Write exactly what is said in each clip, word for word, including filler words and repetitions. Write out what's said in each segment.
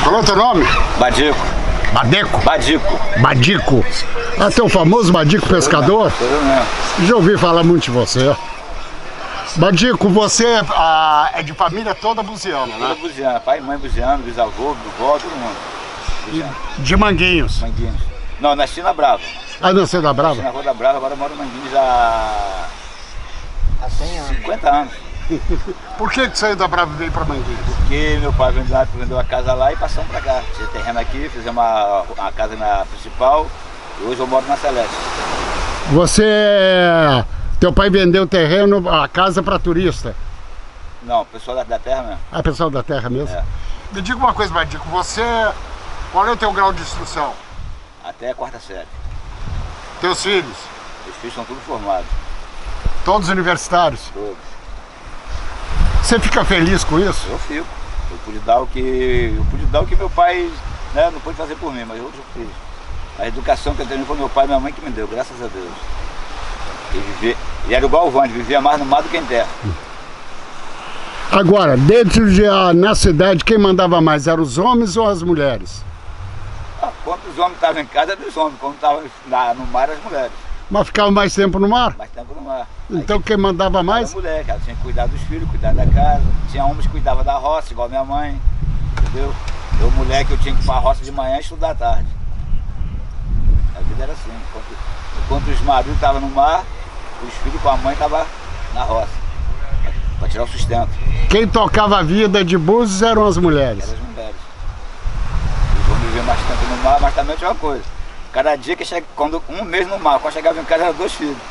Qual é o teu nome? Badico. Badeco? Badico. Badico. Ah, teu famoso Badico pescador? Sou eu mesmo. Já ouvi falar muito de você. Badico, você ah, é de família toda buziana, né? Toda buziana. Pai, mãe buziano, bisavô, bisavó, todo mundo. Buziano. De Manguinhos? Manguinhos. Não, nasci na Brava. Ah, nasceu da Brava? Nasci na Rua da Brava, agora moro em Manguinhos há... há cinquenta anos. Por que que saiu da Brava e veio pra Manguinhos? Porque meu pai vendeu, vendeu a casa lá e passamos pra cá. Tinha terreno aqui, fizemos uma, uma casa na principal e hoje eu moro na Celeste. Você... Teu pai vendeu o terreno, a casa para turista? Não, pessoal da, da terra mesmo. Ah, pessoal da terra mesmo? É. Me diga uma coisa, Badico, você... Qual é o teu grau de instrução? Até a quarta série. Teus filhos? Os filhos são todos formados. Todos universitários? Todos. Você fica feliz com isso? Eu fico. Eu pude dar o que, eu pude dar o que meu pai, né, não pôde fazer por mim, mas eu fiz. A educação que eu tenho foi meu pai e minha mãe que me deu, graças a Deus. E, viver, e era igual o Vande, vivia mais no mar do que em terra. Agora, dentro de, na cidade, quem mandava mais? Eram os homens ou as mulheres? Ah, quando os homens estavam em casa, eram os homens. Quando estavam no mar, eram as mulheres. Mas ficava mais tempo no mar? Mais tempo no mar. Então Aí, quem mandava mais? Era mulher, cara. Tinha que cuidar dos filhos, cuidar da casa. Tinha homens que cuidavam da roça, igual minha mãe. Entendeu? Eu, mulher, que eu tinha que ir para a roça de manhã e estudar à tarde. A vida era assim. Enquanto, enquanto os maridos estavam no mar, os filhos com a mãe estavam na roça, para tirar o sustento. Quem tocava a vida de Búzios eram as mulheres? Eram as mulheres. Eles vão viver mais tempo no mar, mas também tinha uma coisa. Cada dia que chega, quando um mês no mar, quando chegava em casa eram dois filhos.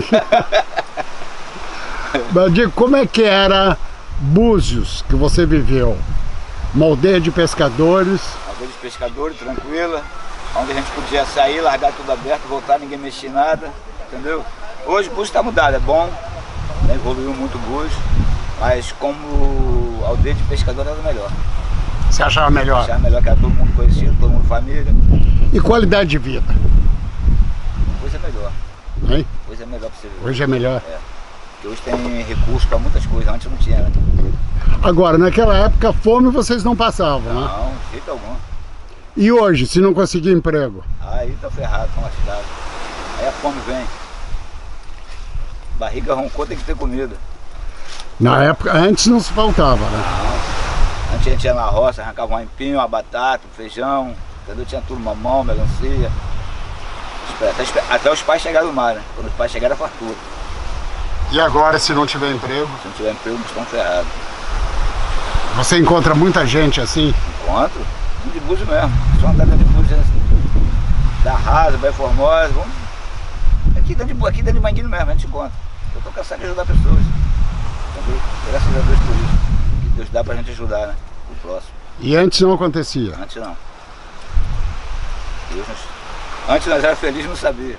Badico, como é que era Búzios que você viveu? Uma aldeia de pescadores? Aldeia de pescadores, tranquila, onde a gente podia sair, largar tudo aberto, voltar, ninguém mexia em nada, entendeu? Hoje o Búzios está mudado, é bom, né, evoluiu muito o Búzios, mas como aldeia de pescador era melhor. Você achava melhor? Achava melhor, que era todo mundo conhecido, todo mundo família. E qualidade de vida? Hoje é melhor. Hein? Hoje é melhor para você ver. Hoje é melhor? É. Porque hoje tem recurso para muitas coisas, antes não tinha, né? Agora, naquela época, fome vocês não passavam, né? Não, de jeito algum. E hoje, se não conseguir emprego? Aí tá ferrado com a cidade. Aí a fome vem. Barriga roncou, tem que ter comida. Na época, antes não se faltava, né? Não. Antes a gente ia na roça, arrancava um empinho, uma batata, um feijão, entendeu? Tinha tudo, mamão, melancia. Até, até os pais chegaram do mar, né? Quando os pais chegaram, era fartura. E agora, se não tiver emprego? Se não tiver emprego, estão ferrados. Você encontra muita gente assim? Encontro? De Búzios mesmo. Só andar dentro de Búzios assim. Da Rasa, Baía Formosa, vamos... Aqui dentro de, aqui dentro de Manguinhos mesmo, a gente encontra. Eu tô cansado de ajudar pessoas. Entendeu? Graças a Deus por isso. Que Deus dá pra gente ajudar, né? O próximo. E antes não acontecia? Antes não. Deus nos... Antes nós éramos felizes e não sabia.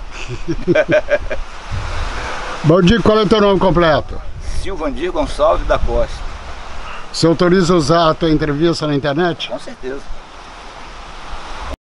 Badico, qual é o teu nome completo? Silvandir Gonçalves da Costa. Você autoriza usar a tua entrevista na internet? Com certeza.